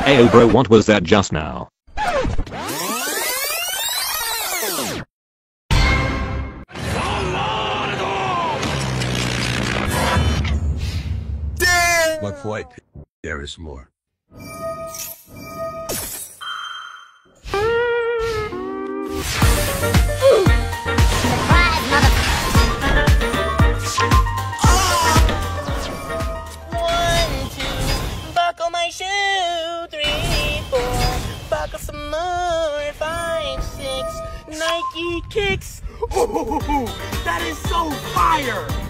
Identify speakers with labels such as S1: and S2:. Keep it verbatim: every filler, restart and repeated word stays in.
S1: Ayo bro, what was that just now?
S2: But wait, there is more.
S3: One, two, buckle my shoe. Three, four, buckle some more. Five, six, Nike kicks.
S4: Ooh, that is so fire!